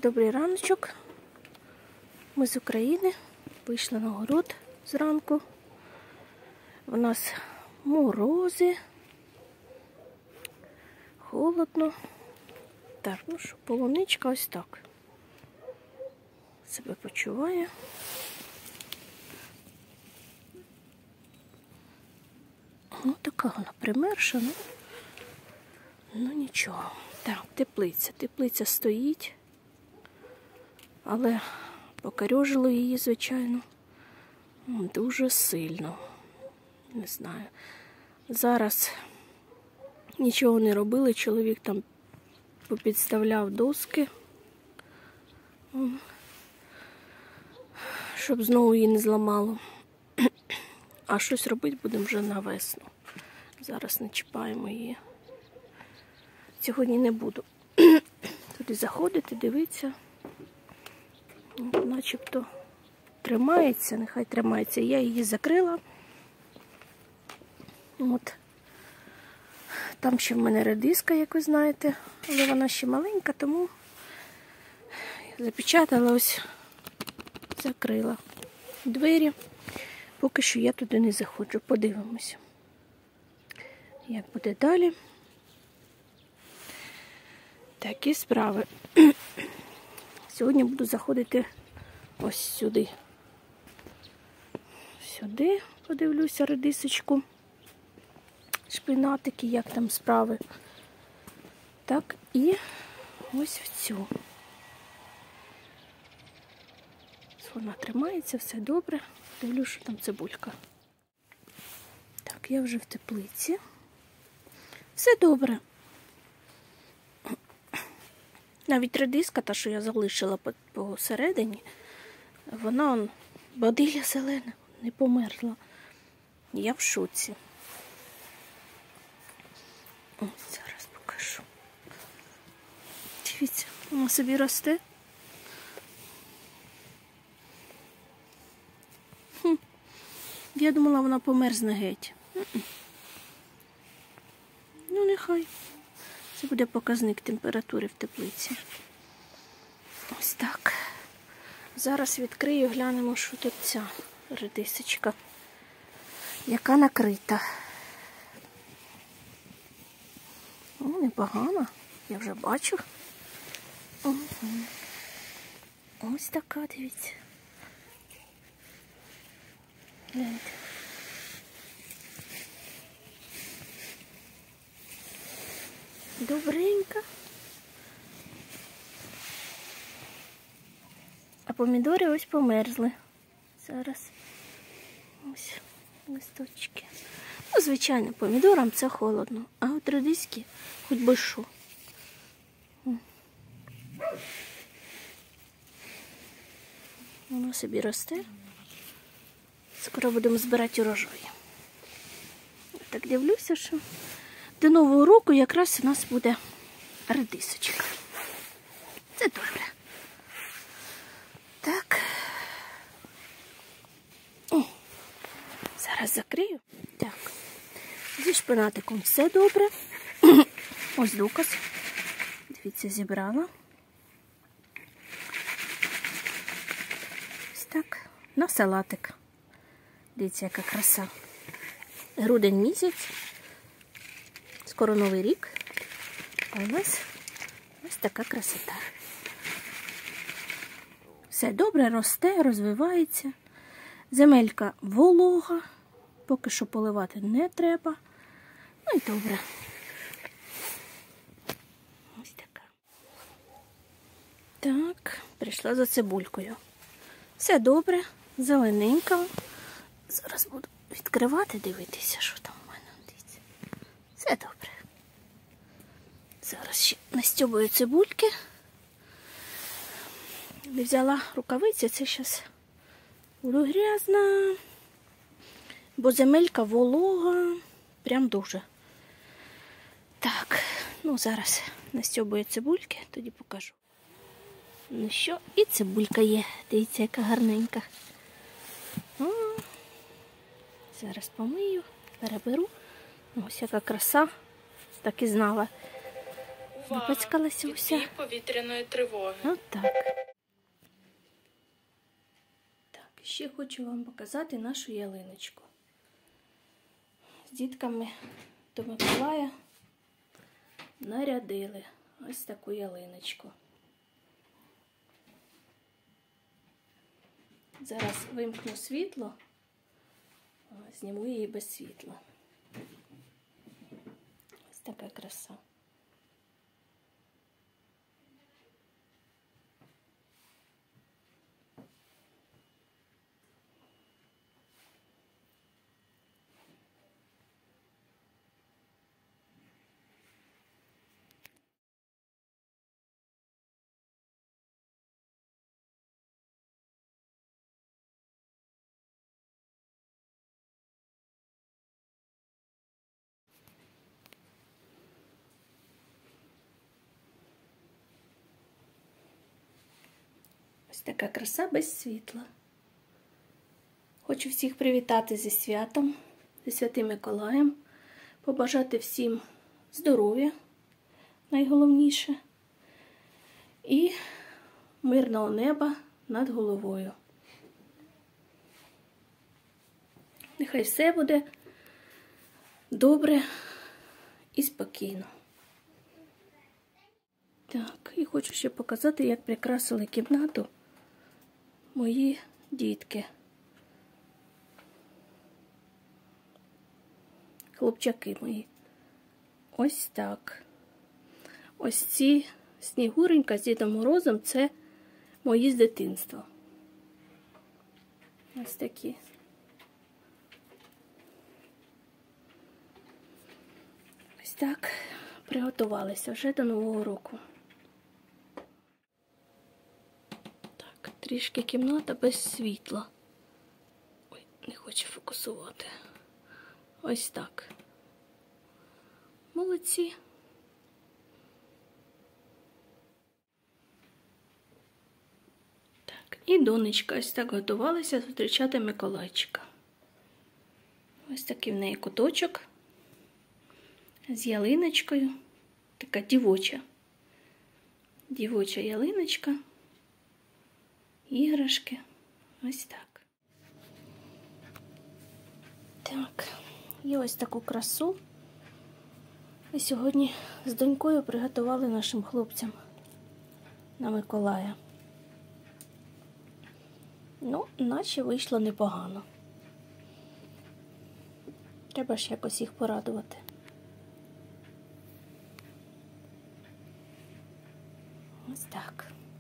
Добрий раночок. Ми з України. Вийшли на город зранку. У нас морози. Холодно. Так, ну що, полуничка ось так себе почуває. Ну, така вона примерша, ну нічого. Так, теплиця. Теплиця стоїть, але покорьожило її, звичайно, дуже сильно. Не знаю. Зараз нічого не робили, чоловік там попідставляв доски, щоб знову її не зламало. А щось робити будемо вже на весну. Зараз не чіпаємо її. Сьогодні не буду туди заходити, дивитися. Начебто тримається, нехай тримається. Я її закрила. От. Там ще в мене редиска, як ви знаєте, але вона ще маленька, тому запечатала, ось закрила двері. Поки що я туди не заходжу. Подивимося, як буде далі. Такі справи. Сьогодні буду заходити ось сюди. Сюди подивлюся редисочку. Шпинатики, як там справи. Так, і ось в цю. Вона тримається, все добре. Дивлюся, що там цибулька. Так, я вже в теплиці. Все добре. Навіть редиска, та, що я залишила посередині, вона, бадилля зелена, не померла. Я в шоці. Ось, зараз покажу. Дивіться, вона собі росте. Я думала, вона померзне геть. Ну, нехай. Це буде показник температури в теплиці. Ось так. Зараз відкрию, глянемо, що тут ця редисочка, яка накрита. О, непогано. Я вже бачу. Ось така, дивіться. Гляньте. Добренька. А помідори ось померзли. Зараз ось листочки. Ну, звичайно, помідорам це холодно. А от редиски хоч би що. Воно собі росте. Скоро будемо збирати урожай. Так дивлюся, що до Нового року якраз у нас буде редисочка. Це добре. Так. О, зараз закрию. Так. Зі шпинатиком все добре. Ось доказ. Дивіться, зібрала. Ось так. На салатик. Дивіться, яка краса. Грудень місяць. Скоро Новий рік. А у нас ось така красота. Все добре росте, розвивається. Земелька волога. Поки що поливати не треба. Ну і добре. Ось така. Так, прийшла за цибулькою. Все добре, зелененька. Зараз буду відкривати, дивитися, що там у мене. Дивіться. Все добре. Зараз ще настьобую цибульки. Не взяла рукавиці, це зараз буду грязна. Бо земелька волога. Прям дуже. Так, ну зараз настьобую цибульки, тоді покажу. Ну що, і цибулька є. Дивіться, яка гарненька. Зараз помию, переберу. Ось яка краса. Так і знала. Випацькалася уся. Відбій повітряної тривоги. От так. Так, ще хочу вам показати нашу ялиночку. З дітками до Миколая нарядили ось таку ялиночку. Зараз вимкну світло, зніму її без світла. Ось така краса. Ось така краса без світла. Хочу всіх привітати зі святом, зі Святим Миколаєм, побажати всім здоров'я, найголовніше, і мирного неба над головою. Нехай все буде добре і спокійно. Так, і хочу ще показати, як прикрасили кімнату мої дітки. Хлопчаки мої. Ось так. Ось ці Снігуренька з Дідом Морозом – це мої з дитинства. Ось такі. Ось так приготувалися вже до Нового року. Так, трішки кімната без світла. Ой, не хочу фокусувати. Ось так. Молодці. Так, і донечка ось так готувалася зустрічати Миколайчика. Ось такий в неї куточок з ялиночкою. Така дівоча. Дівоча ялиночка. Іграшки. Ось так. Так, і ось таку красу ми сьогодні з донькою приготували нашим хлопцям на Миколая. Ну, наче вийшло непогано. Треба ж якось їх порадувати. Ось так.